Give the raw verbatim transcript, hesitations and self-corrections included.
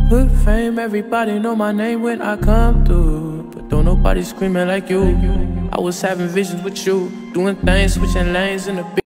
Good fame, everybody know my name when I come through, but don't nobody screaming like you. I was having visions with you, doing things, switching lanes in the